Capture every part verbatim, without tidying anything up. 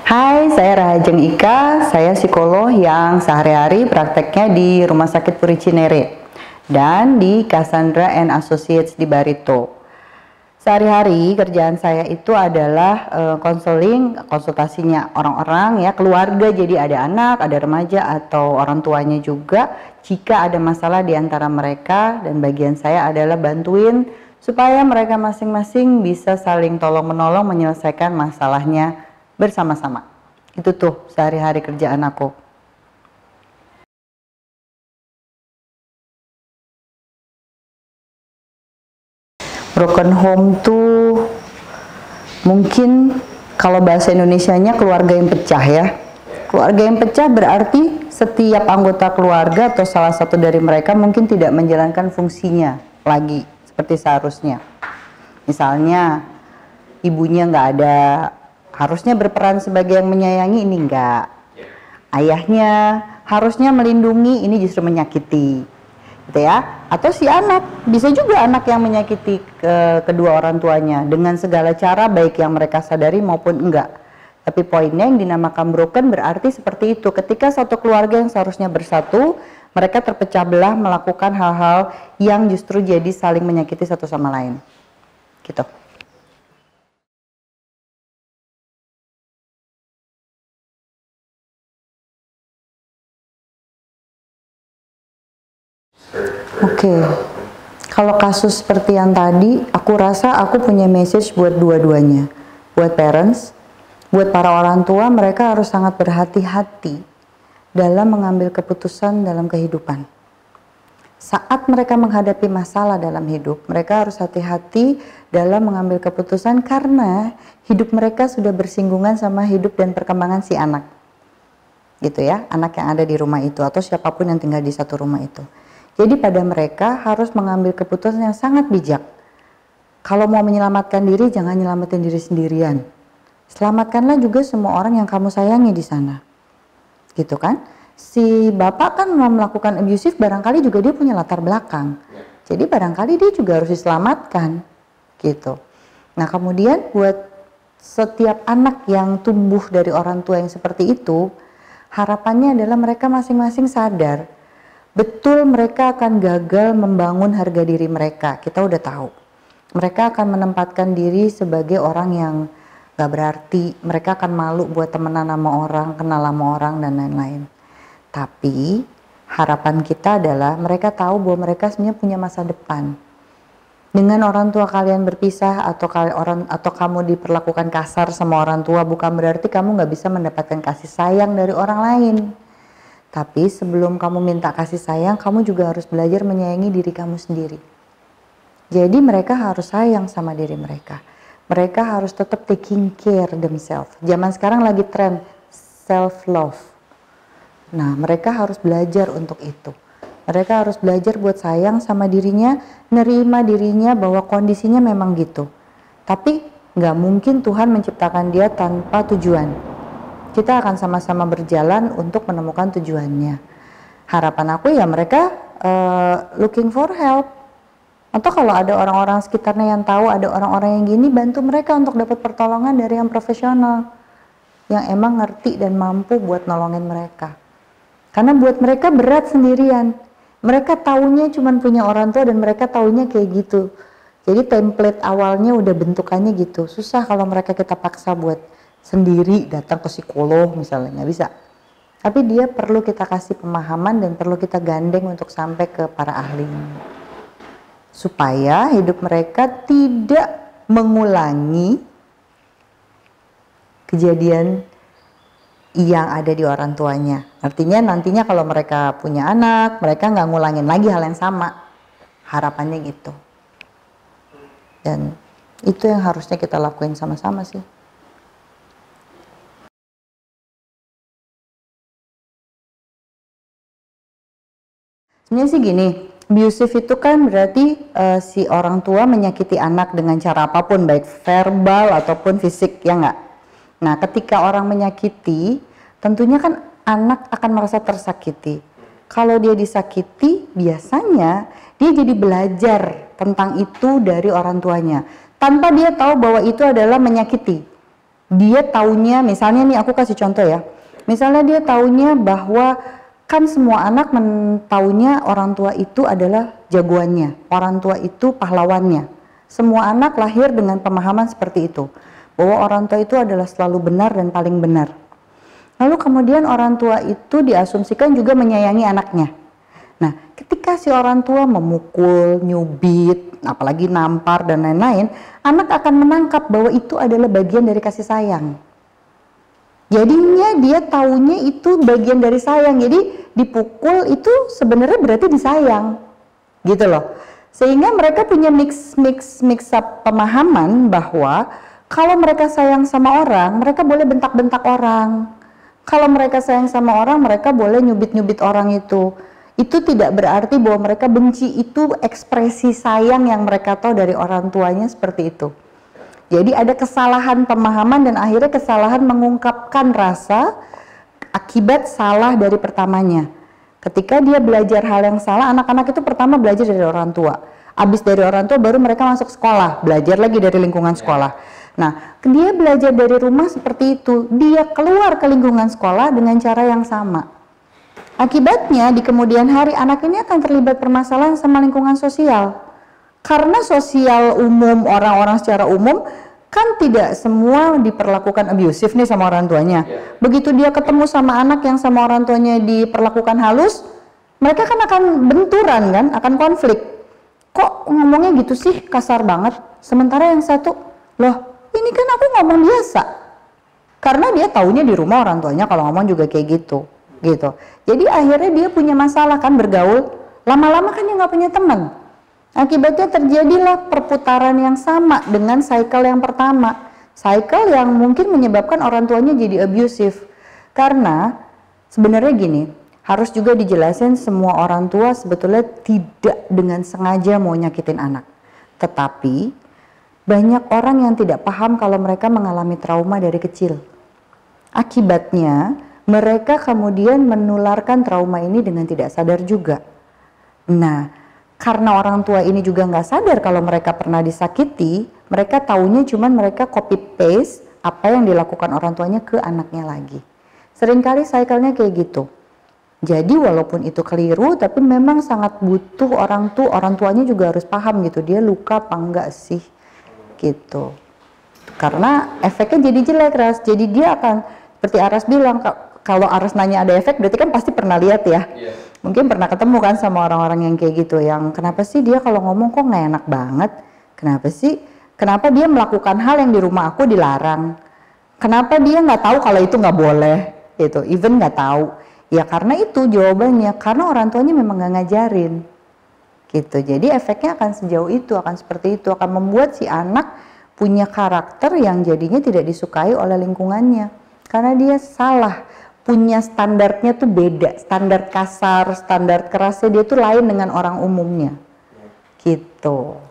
Hai, saya Rahajeng Ika, saya psikolog yang sehari-hari prakteknya di Rumah Sakit Puri Cinere dan di Cassandra and Associates di Barito. Sehari-hari kerjaan saya itu adalah konseling, uh, konsultasinya orang-orang ya, keluarga, jadi ada anak, ada remaja atau orang tuanya juga jika ada masalah di antara mereka, dan bagian saya adalah bantuin supaya mereka masing-masing bisa saling tolong-menolong menyelesaikan masalahnya bersama-sama. Itu tuh sehari-hari kerjaan aku. Broken home tuh mungkin kalau bahasa Indonesianya keluarga yang pecah ya. Keluarga yang pecah berarti setiap anggota keluarga atau salah satu dari mereka mungkin tidak menjalankan fungsinya lagi seperti seharusnya. Misalnya ibunya nggak ada, harusnya berperan sebagai yang menyayangi, ini enggak. Ayahnya harusnya melindungi, ini justru menyakiti, gitu ya. Atau si anak, bisa juga anak yang menyakiti ke kedua orang tuanya dengan segala cara, baik yang mereka sadari maupun enggak. Tapi poinnya yang dinamakan broken berarti seperti itu. Ketika satu keluarga yang seharusnya bersatu, mereka terpecah belah melakukan hal-hal yang justru jadi saling menyakiti satu sama lain, gitu. Oke, okay. Kalau kasus seperti yang tadi, aku rasa aku punya message buat dua-duanya. Buat parents, buat para orang tua, mereka harus sangat berhati-hati dalam mengambil keputusan dalam kehidupan. Saat mereka menghadapi masalah dalam hidup, mereka harus hati-hati dalam mengambil keputusan karena hidup mereka sudah bersinggungan sama hidup dan perkembangan si anak. Gitu ya, anak yang ada di rumah itu atau siapapun yang tinggal di satu rumah itu. Jadi pada mereka harus mengambil keputusan yang sangat bijak. Kalau mau menyelamatkan diri, jangan nyelamatin diri sendirian. Selamatkanlah juga semua orang yang kamu sayangi di sana. Gitu kan? Si bapak kan mau melakukan abusive, barangkali juga dia punya latar belakang. Jadi barangkali dia juga harus diselamatkan. Gitu. Nah kemudian buat setiap anak yang tumbuh dari orang tua yang seperti itu, harapannya adalah mereka masing-masing sadar betul mereka akan gagal membangun harga diri mereka. Kita udah tahu. Mereka akan menempatkan diri sebagai orang yang gak berarti. Mereka akan malu buat temenan sama orang, kenal sama orang, dan lain-lain. Tapi harapan kita adalah mereka tahu bahwa mereka sebenarnya punya masa depan. Dengan orang tua kalian berpisah atau orang atau kamu diperlakukan kasar sama orang tua, bukan berarti kamu gak bisa mendapatkan kasih sayang dari orang lain. Tapi sebelum kamu minta kasih sayang, kamu juga harus belajar menyayangi diri kamu sendiri. Jadi mereka harus sayang sama diri mereka. Mereka harus tetap taking care themselves. Zaman sekarang lagi tren self love. Nah, mereka harus belajar untuk itu. Mereka harus belajar buat sayang sama dirinya, nerima dirinya bahwa kondisinya memang gitu. Tapi nggak mungkin Tuhan menciptakan dia tanpa tujuan. Kita akan sama-sama berjalan untuk menemukan tujuannya. Harapan aku ya mereka uh, looking for help. Atau kalau ada orang-orang sekitarnya yang tahu ada orang-orang yang gini, bantu mereka untuk dapat pertolongan dari yang profesional. Yang emang ngerti dan mampu buat nolongin mereka. Karena buat mereka berat sendirian. Mereka taunya cuma punya orang tua dan mereka taunya kayak gitu. Jadi template awalnya udah bentukannya gitu. Susah kalau mereka kita paksa buat sendiri datang ke psikolog misalnya, nggak bisa. Tapi dia perlu kita kasih pemahaman dan perlu kita gandeng untuk sampai ke para ahli supaya hidup mereka tidak mengulangi kejadian yang ada di orang tuanya. Artinya nantinya kalau mereka punya anak, mereka nggak ngulangin lagi hal yang sama. Harapannya gitu. Dan itu yang harusnya kita lakuin sama-sama sih. Sebenarnya sih gini, abusive itu kan berarti uh, si orang tua menyakiti anak dengan cara apapun, baik verbal ataupun fisik, ya nggak? Nah, ketika orang menyakiti, tentunya kan anak akan merasa tersakiti. Kalau dia disakiti, biasanya dia jadi belajar tentang itu dari orang tuanya, tanpa dia tahu bahwa itu adalah menyakiti. Dia taunya, misalnya nih aku kasih contoh ya, misalnya dia taunya bahwa kan semua anak taunya orang tua itu adalah jagoannya, orang tua itu pahlawannya. Semua anak lahir dengan pemahaman seperti itu, bahwa orang tua itu adalah selalu benar dan paling benar. Lalu kemudian orang tua itu diasumsikan juga menyayangi anaknya. Nah, ketika si orang tua memukul, nyubit, apalagi nampar dan lain-lain, anak akan menangkap bahwa itu adalah bagian dari kasih sayang. Jadinya dia taunya itu bagian dari sayang, jadi dipukul itu sebenarnya berarti disayang, gitu loh. Sehingga mereka punya mix mix mix up pemahaman bahwa kalau mereka sayang sama orang, mereka boleh bentak-bentak orang. Kalau mereka sayang sama orang, mereka boleh nyubit-nyubit orang itu. Itu tidak berarti bahwa mereka benci, itu ekspresi sayang yang mereka tahu dari orang tuanya seperti itu. Jadi ada kesalahan pemahaman dan akhirnya kesalahan mengungkapkan rasa akibat salah dari pertamanya. Ketika dia belajar hal yang salah, anak-anak itu pertama belajar dari orang tua. Habis dari orang tua baru mereka masuk sekolah, belajar lagi dari lingkungan sekolah. Nah, dia belajar dari rumah seperti itu, dia keluar ke lingkungan sekolah dengan cara yang sama. Akibatnya di kemudian hari anak ini akan terlibat permasalahan sama lingkungan sosial. Karena sosial umum, orang-orang secara umum kan tidak semua diperlakukan abusif nih sama orang tuanya. Begitu dia ketemu sama anak yang sama orang tuanya diperlakukan halus, mereka kan akan benturan kan, akan konflik. Kok ngomongnya gitu sih, kasar banget. Sementara yang satu, loh ini kan aku ngomong biasa. Karena dia taunya di rumah orang tuanya kalau ngomong juga kayak gitu. gitu. Jadi akhirnya dia punya masalah kan bergaul, lama-lama kan dia nggak punya teman. Akibatnya terjadilah perputaran yang sama dengan cycle yang pertama. Cycle yang mungkin menyebabkan orang tuanya jadi abusive. Karena sebenarnya gini, harus juga dijelasin semua orang tua sebetulnya tidak dengan sengaja mau nyakitin anak. Tetapi banyak orang yang tidak paham kalau mereka mengalami trauma dari kecil. Akibatnya mereka kemudian menularkan trauma ini dengan tidak sadar juga. Nah, karena orang tua ini juga nggak sadar kalau mereka pernah disakiti, mereka taunya cuman mereka copy paste apa yang dilakukan orang tuanya ke anaknya lagi. Seringkali cycle-nya kayak gitu. Jadi walaupun itu keliru, tapi memang sangat butuh orang tua, orang tuanya juga harus paham gitu, dia luka apa enggak sih, gitu. Karena efeknya jadi jelek, Ras. Jadi dia akan, seperti Aras bilang, kalau Aras nanya ada efek, berarti kan pasti pernah lihat ya. Yeah. Mungkin pernah ketemu kan sama orang-orang yang kayak gitu, yang kenapa sih dia kalau ngomong kok nggak enak banget, kenapa sih, kenapa dia melakukan hal yang di rumah aku dilarang, kenapa dia nggak tahu kalau itu nggak boleh, gitu, even nggak tahu, ya karena itu jawabannya, karena orang tuanya memang nggak ngajarin, gitu. Jadi efeknya akan sejauh itu, akan seperti itu, akan membuat si anak punya karakter yang jadinya tidak disukai oleh lingkungannya, karena dia salah. Punya standarnya tuh beda, standar kasar, standar kerasnya dia tuh lain dengan orang umumnya, gitu.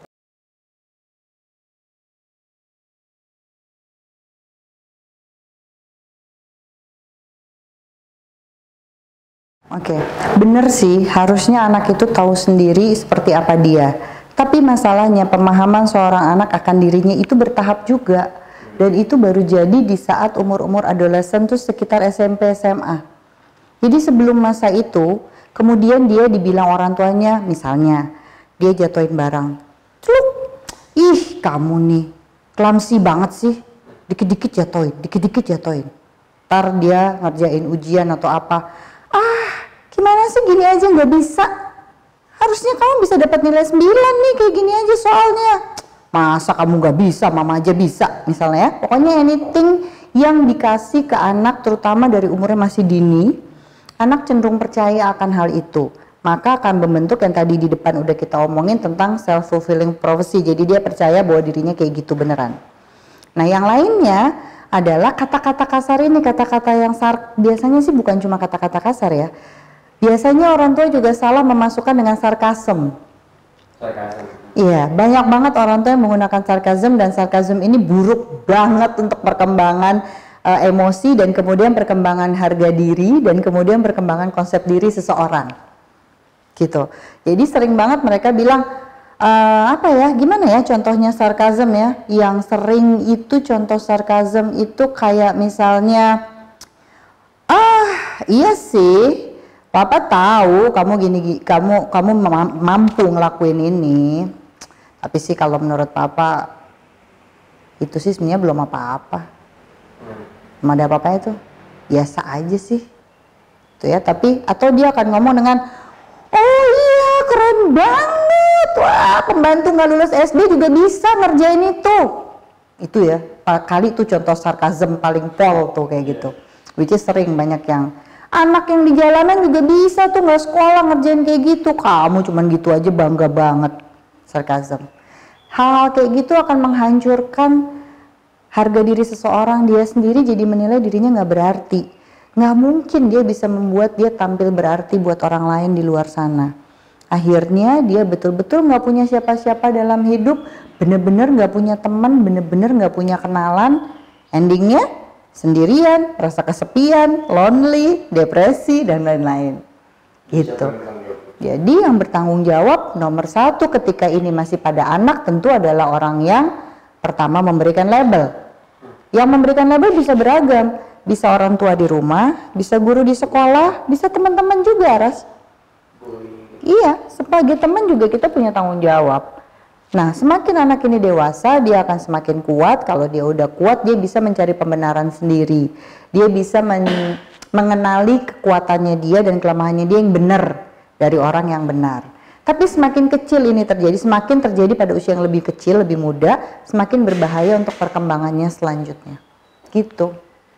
Oke, bener sih, harusnya anak itu tahu sendiri seperti apa dia. Tapi masalahnya pemahaman seorang anak akan dirinya itu bertahap juga. Dan itu baru jadi di saat umur-umur adolesen tuh sekitar S M P S M A. Jadi sebelum masa itu, kemudian dia dibilang orang tuanya, misalnya dia jatuhin barang, celuk, ih kamu nih, clumsy banget sih, dikit-dikit jatuhin, dikit-dikit jatuhin. Ntar dia ngerjain ujian atau apa, ah gimana sih gini aja nggak bisa, harusnya kamu bisa dapat nilai sembilan nih kayak gini aja soalnya. Masa kamu gak bisa, mama aja bisa misalnya ya. Pokoknya anything yang dikasih ke anak terutama dari umurnya masih dini, anak cenderung percaya akan hal itu. Maka akan membentuk yang tadi di depan udah kita omongin tentang self-fulfilling prophecy. Jadi dia percaya bahwa dirinya kayak gitu beneran. Nah yang lainnya adalah kata-kata kasar ini, kata-kata yang sar biasanya sih bukan cuma kata-kata kasar ya. Biasanya orang tua juga salah memasukkan dengan sarkasm. Sarkasm. Iya, banyak banget orang tua yang menggunakan sarkasm, dan sarkasm ini buruk banget untuk perkembangan uh, emosi dan kemudian perkembangan harga diri dan kemudian perkembangan konsep diri seseorang. Gitu. Jadi sering banget mereka bilang, uh, apa ya, gimana ya contohnya sarkasm ya, yang sering itu contoh sarkasm itu kayak misalnya, ah iya sih, papa tahu kamu gini, kamu kamu mampu ngelakuin ini, tapi sih kalau menurut papa itu sih sebenarnya belum apa-apa. Cuma ada apa-apa itu biasa aja sih tuh ya. Tapi atau dia akan ngomong dengan, oh iya keren banget, wah pembantu nggak lulus S D juga bisa ngerjain itu itu ya. Kali itu contoh sarkasm paling pol tuh kayak gitu, which is sering banyak yang anak yang di jalanan juga bisa tuh nggak sekolah ngerjain kayak gitu, kamu cuman gitu aja bangga banget. Sarkasm, hal kayak gitu akan menghancurkan harga diri seseorang. Dia sendiri jadi menilai dirinya nggak berarti. Nggak mungkin dia bisa membuat dia tampil berarti buat orang lain di luar sana. Akhirnya dia betul-betul nggak punya siapa-siapa dalam hidup, bener-bener nggak punya teman, bener-bener nggak punya kenalan. Endingnya sendirian, rasa kesepian, lonely, depresi, dan lain-lain. Gitu. Jadi yang bertanggung jawab nomor satu ketika ini masih pada anak tentu adalah orang yang pertama memberikan label. Yang memberikan label bisa beragam, bisa orang tua di rumah, bisa guru di sekolah, bisa teman-teman juga, Ras. Iya, sebagai teman juga kita punya tanggung jawab. Nah, semakin anak ini dewasa, dia akan semakin kuat. Kalau dia udah kuat, dia bisa mencari pembenaran sendiri. Dia bisa men mengenali kekuatannya dia dan kelemahannya dia yang benar dari orang yang benar. Tapi semakin kecil ini terjadi, semakin terjadi pada usia yang lebih kecil, lebih muda, semakin berbahaya untuk perkembangannya selanjutnya. Gitu.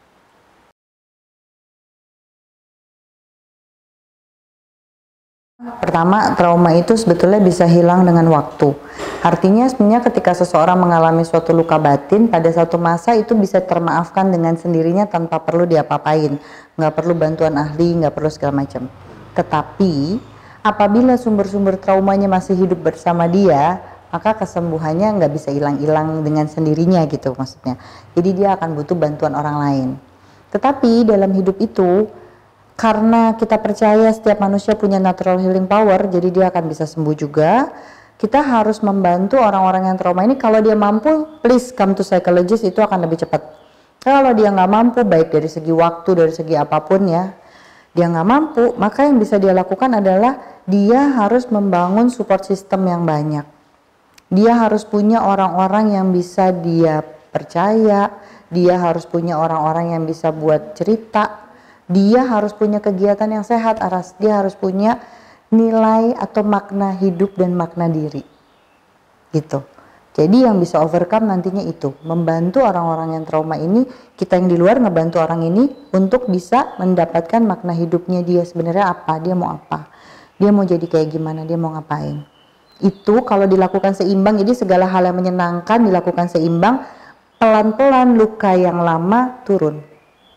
Pertama, trauma itu sebetulnya bisa hilang dengan waktu. Artinya sebenarnya ketika seseorang mengalami suatu luka batin, pada satu masa itu bisa termaafkan dengan sendirinya tanpa perlu diapa-apain. Nggak perlu bantuan ahli, nggak perlu segala macam. Tetapi, apabila sumber-sumber traumanya masih hidup bersama dia, maka kesembuhannya nggak bisa hilang-hilang dengan sendirinya gitu maksudnya. Jadi dia akan butuh bantuan orang lain. Tetapi dalam hidup itu, karena kita percaya setiap manusia punya natural healing power, jadi dia akan bisa sembuh juga. Kita harus membantu orang-orang yang trauma ini. Kalau dia mampu, please come to psychologist, itu akan lebih cepat. Kalau dia nggak mampu, baik dari segi waktu, dari segi apapun ya, dia nggak mampu, maka yang bisa dia lakukan adalah dia harus membangun support system yang banyak. Dia harus punya orang-orang yang bisa dia percaya, dia harus punya orang-orang yang bisa buat cerita, dia harus punya kegiatan yang sehat, Aras. Dia harus punya nilai atau makna hidup dan makna diri. Gitu. Jadi yang bisa overcome nantinya itu, membantu orang-orang yang trauma ini, kita yang di luar ngebantu orang ini untuk bisa mendapatkan makna hidupnya dia sebenarnya apa, dia mau apa, dia mau jadi kayak gimana, dia mau ngapain. Itu kalau dilakukan seimbang, jadi segala hal yang menyenangkan dilakukan seimbang, pelan-pelan luka yang lama turun.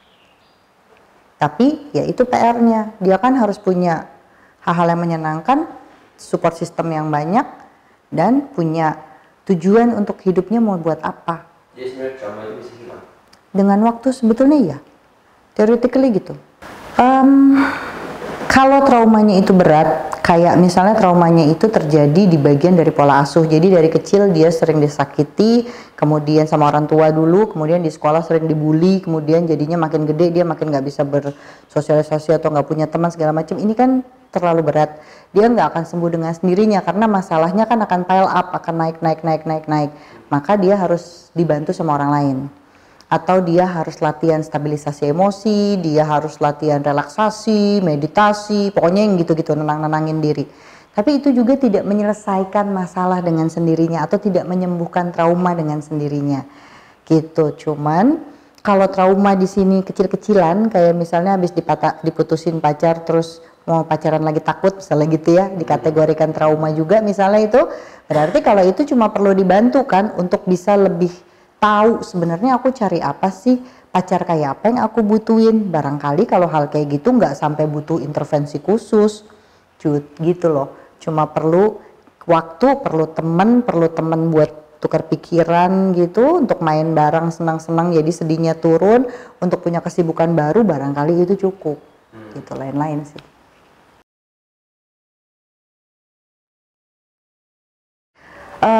Tapi ya itu P R-nya, dia kan harus punya hal-hal yang menyenangkan, support system yang banyak, dan punya tujuan untuk hidupnya mau buat apa. Jadi sebenarnya trauma itu bisa hilang? Dengan waktu sebetulnya ya, theoretically gitu. Um, kalau traumanya itu berat, kayak misalnya traumanya itu terjadi di bagian dari pola asuh. Jadi dari kecil dia sering disakiti, kemudian sama orang tua dulu, kemudian di sekolah sering dibully, kemudian jadinya makin gede dia makin nggak bisa bersosialisasi atau nggak punya teman segala macam. Ini kan terlalu berat. Dia nggak akan sembuh dengan sendirinya karena masalahnya kan akan pile up, akan naik, naik, naik, naik, naik. Maka dia harus dibantu sama orang lain. Atau dia harus latihan stabilisasi emosi, dia harus latihan relaksasi, meditasi, pokoknya yang gitu-gitu, nenang-nenangin diri. Tapi itu juga tidak menyelesaikan masalah dengan sendirinya atau tidak menyembuhkan trauma dengan sendirinya. Gitu. Cuman kalau trauma di sini kecil-kecilan, kayak misalnya habis dipatah, diputusin pacar terus mau pacaran lagi takut, misalnya gitu ya, dikategorikan trauma juga misalnya itu. Berarti kalau itu cuma perlu dibantu kan untuk bisa lebih tahu sebenarnya aku cari apa sih, pacar kayak apa yang aku butuhin. Barangkali kalau hal kayak gitu nggak sampai butuh intervensi khusus, cut gitu loh. Cuma perlu waktu, perlu temen, perlu temen buat tukar pikiran gitu, untuk main bareng senang-senang jadi sedihnya turun, untuk punya kesibukan baru barangkali itu cukup. Gitu, lain-lain sih.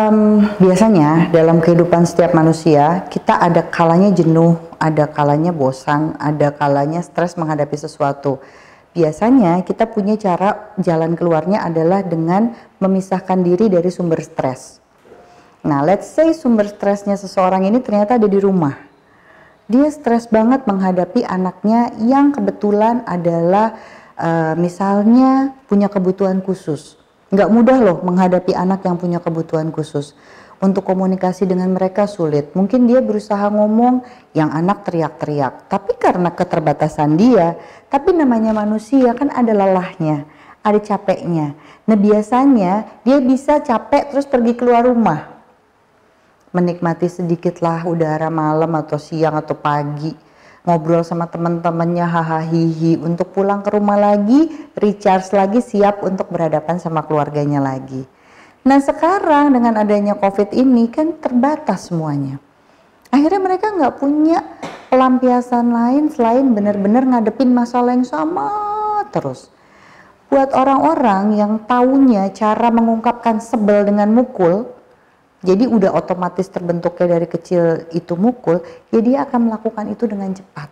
Um, biasanya dalam kehidupan setiap manusia kita ada kalanya jenuh, ada kalanya bosan, ada kalanya stres menghadapi sesuatu. Biasanya kita punya cara jalan keluarnya adalah dengan memisahkan diri dari sumber stres. Nah, let's say sumber stresnya seseorang ini ternyata ada di rumah. Dia stres banget menghadapi anaknya yang kebetulan adalah uh, misalnya punya kebutuhan khusus. Nggak mudah loh menghadapi anak yang punya kebutuhan khusus. Untuk komunikasi dengan mereka sulit. Mungkin dia berusaha ngomong, yang anak teriak-teriak. Tapi karena keterbatasan dia, tapi namanya manusia kan ada lelahnya, ada capeknya. Nah biasanya dia bisa capek terus pergi keluar rumah. Menikmati sedikitlah udara malam atau siang atau pagi. Ngobrol sama teman-temannya, hahaha hihi, untuk pulang ke rumah lagi, recharge lagi, siap untuk berhadapan sama keluarganya lagi. Nah sekarang dengan adanya COVID ini kan terbatas semuanya. Akhirnya mereka nggak punya pelampiasan lain selain benar-benar ngadepin masalah yang sama terus. Buat orang-orang yang taunya cara mengungkapkan sebel dengan mukul, jadi udah otomatis terbentuknya dari kecil itu mukul, ya dia akan melakukan itu dengan cepat.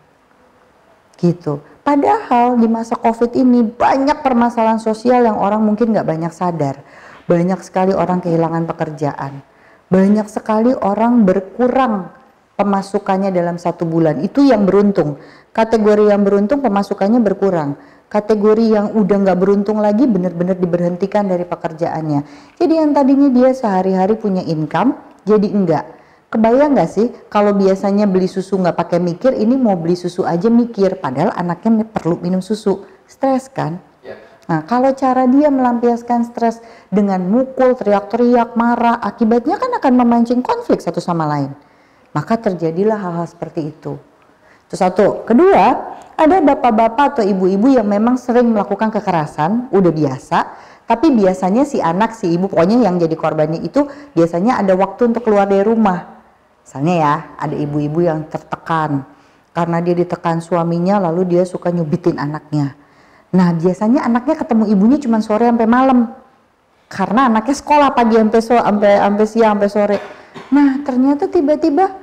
Gitu. Padahal di masa COVID ini banyak permasalahan sosial yang orang mungkin nggak banyak sadar. Banyak sekali orang kehilangan pekerjaan. Banyak sekali orang berkurang pemasukannya dalam satu bulan. Itu yang beruntung. Kategori yang beruntung pemasukannya berkurang. Kategori yang udah nggak beruntung lagi benar-benar diberhentikan dari pekerjaannya. Jadi yang tadinya dia sehari-hari punya income, jadi enggak. Kebayang nggak sih kalau biasanya beli susu nggak pakai mikir, ini mau beli susu aja mikir, padahal anaknya perlu minum susu. Stres kan? Ya. Nah kalau cara dia melampiaskan stres dengan mukul, teriak-teriak, marah, akibatnya kan akan memancing konflik satu sama lain. Maka terjadilah hal-hal seperti itu. Itu satu. Kedua, ada bapak-bapak atau ibu-ibu yang memang sering melakukan kekerasan, udah biasa, tapi biasanya si anak, si ibu, pokoknya yang jadi korbannya itu biasanya ada waktu untuk keluar dari rumah. Misalnya ya, ada ibu-ibu yang tertekan karena dia ditekan suaminya, lalu dia suka nyubitin anaknya. Nah, biasanya anaknya ketemu ibunya cuma sore sampai malam. Karena anaknya sekolah pagi sampai so, sampai sampai siang sampai sore. Nah, ternyata tiba-tiba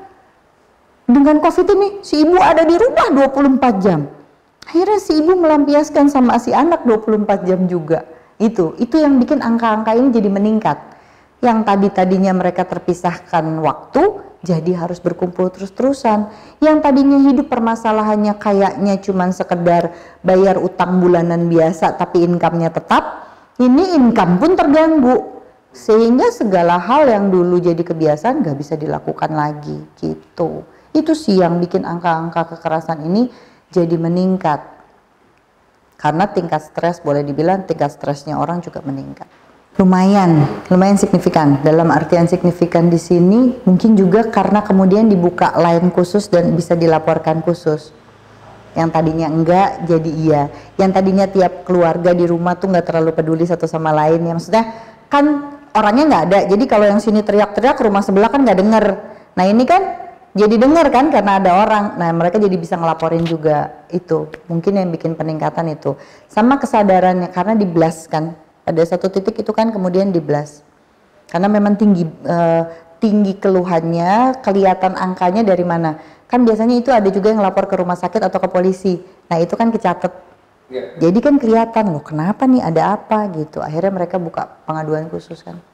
dengan COVID ini, si ibu ada di rumah dua puluh empat jam. Akhirnya si ibu melampiaskan sama si anak dua puluh empat jam juga. Itu, itu yang bikin angka-angka ini jadi meningkat. Yang tadi-tadinya mereka terpisahkan waktu, jadi harus berkumpul terus-terusan. Yang tadinya hidup permasalahannya kayaknya cuman sekedar bayar utang bulanan biasa, tapi income-nya tetap, ini income pun terganggu. Sehingga segala hal yang dulu jadi kebiasaan gak bisa dilakukan lagi, gitu. Itu sih yang bikin angka-angka kekerasan ini jadi meningkat. Karena tingkat stres, boleh dibilang tingkat stresnya orang juga meningkat. Lumayan, lumayan signifikan. Dalam artian signifikan di sini mungkin juga karena kemudian dibuka line khusus dan bisa dilaporkan khusus. Yang tadinya enggak jadi iya. Yang tadinya tiap keluarga di rumah tuh nggak terlalu peduli satu sama lain. Ya maksudnya kan orangnya nggak ada. Jadi kalau yang sini teriak-teriak, rumah sebelah kan nggak denger. Nah ini kan jadi dengar kan karena ada orang. Nah mereka jadi bisa ngelaporin juga. Itu mungkin yang bikin peningkatan itu. Sama kesadarannya karena di-blast kan. Pada satu titik itu kan kemudian di-blast. Karena memang tinggi uh, tinggi keluhannya, kelihatan angkanya dari mana. Kan biasanya itu ada juga yang lapor ke rumah sakit atau ke polisi. Nah itu kan kecatet. Ya. Jadi kan kelihatan loh kenapa nih, ada apa gitu. Akhirnya mereka buka pengaduan khusus kan.